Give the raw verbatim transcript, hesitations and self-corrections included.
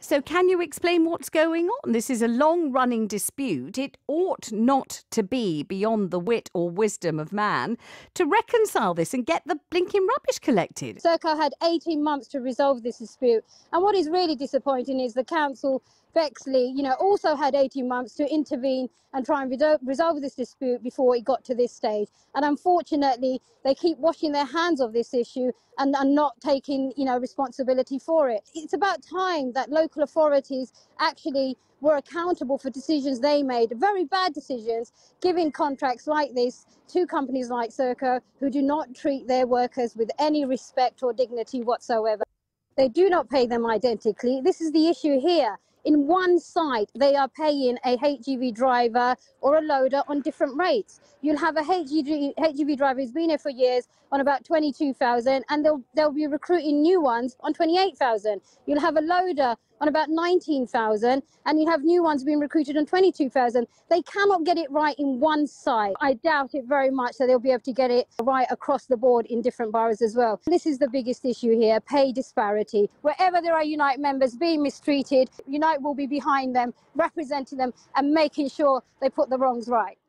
So can you explain what's going on? This is a long-running dispute. It ought not to be beyond the wit or wisdom of man to reconcile this and get the blinking rubbish collected. Serco had eighteen months to resolve this dispute. And what is really disappointing is the council, Bexley, you know, also had eighteen months to intervene and try and resol- resolve this dispute before it got to this stage. And unfortunately, they keep washing their hands of this issue and are not taking, you know, responsibility for it. It's about time that local authorities actually were accountable for decisions they made, very bad decisions, giving contracts like this to companies like Serco who do not treat their workers with any respect or dignity whatsoever. They do not pay them identically. This is the issue here. In one site, they are paying a H G V driver or a loader on different rates. You'll have a H G V, H G V driver who's been here for years on about twenty-two thousand, and they'll, they'll be recruiting new ones on twenty-eight thousand. You'll have a loader on about nineteen thousand, and you have new ones being recruited on twenty-two thousand. They cannot get it right in one site. I doubt it very much that they'll be able to get it right across the board in different boroughs as well. This is the biggest issue here, pay disparity. Wherever there are Unite members being mistreated, Unite will be behind them, representing them and making sure they put the wrongs right.